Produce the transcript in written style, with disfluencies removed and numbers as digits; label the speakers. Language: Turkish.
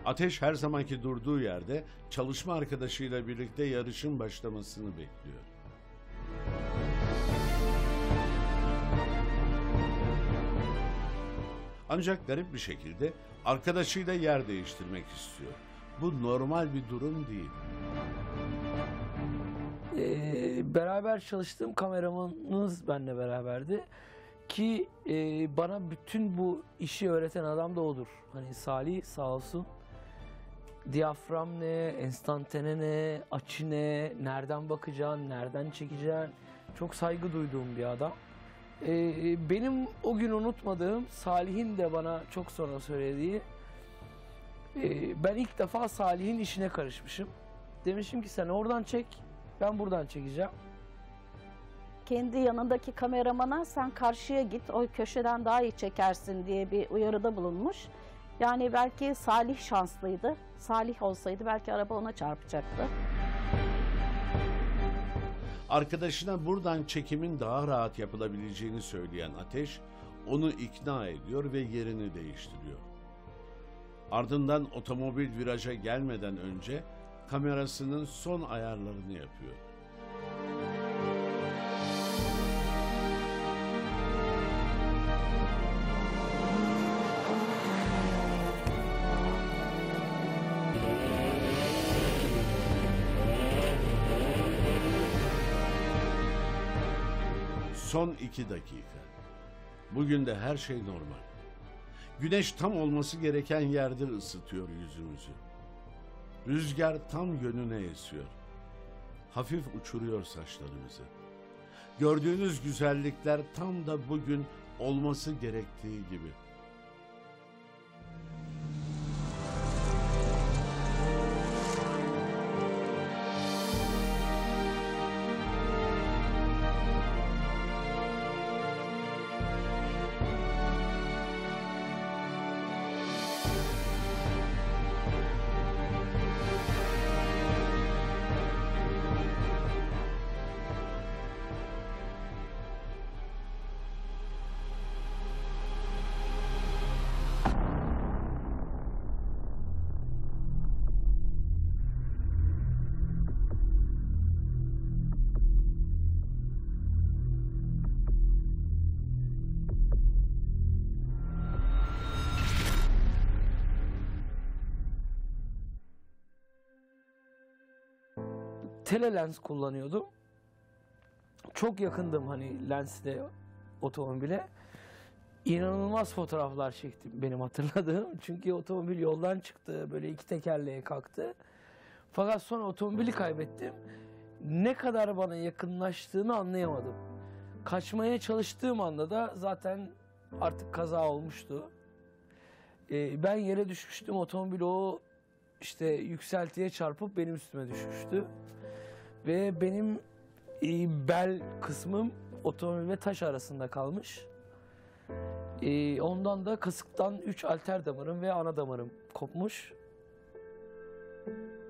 Speaker 1: Ateş her zamanki durduğu yerde çalışma arkadaşıyla birlikte yarışın başlamasını bekliyor. Ancak garip bir şekilde arkadaşıyla yer değiştirmek istiyor. Bu normal bir durum değil.
Speaker 2: Beraber çalıştığım kameramanımız benimle beraberdi. Ki bana bütün bu işi öğreten adam da odur. Hani Salih sağ olsun. Diyafram ne, enstantane ne, açı ne, nereden bakacaksın, nereden çekeceksin. Çok saygı duyduğum bir adam. Benim o gün unutmadığım, Salih'in de bana çok sonra söylediği, ben ilk defa Salih'in işine karışmışım. Demişim ki sen oradan çek, ben buradan çekeceğim.
Speaker 3: Kendi yanındaki kameramana sen karşıya git, o köşeden daha iyi çekersin diye bir uyarıda bulunmuş. Yani belki Salih şanslıydı. Salih olsaydı belki araba ona çarpacaktı.
Speaker 1: Arkadaşına buradan çekimin daha rahat yapılabileceğini söyleyen Ateş, onu ikna ediyor ve yerini değiştiriyor. Ardından otomobil viraja gelmeden önce kamerasının son ayarlarını yapıyor. Son 2 dakika. Bugün de her şey normal. Güneş tam olması gereken yerde ısıtıyor yüzümüzü. Rüzgar tam yönüne esiyor. Hafif uçuruyor saçlarımızı. Gördüğünüz güzellikler tam da bugün olması gerektiği gibi.
Speaker 2: Telelens kullanıyordum. Çok yakındım hani lensle otomobile. İnanılmaz fotoğraflar çektim benim hatırladığım. Çünkü otomobil yoldan çıktı, böyle iki tekerleğe kalktı. Fakat sonra otomobili kaybettim. Ne kadar bana yakınlaştığını anlayamadım. Kaçmaya çalıştığım anda da zaten artık kaza olmuştu. Ben yere düşmüştüm, otomobil o işte yükseltiye çarpıp benim üstüme düşmüştü. Ve benim bel kısmım otomobil ve taş arasında kalmış. Ondan da kasıktan 3 alter damarım ve ana damarım kopmuş.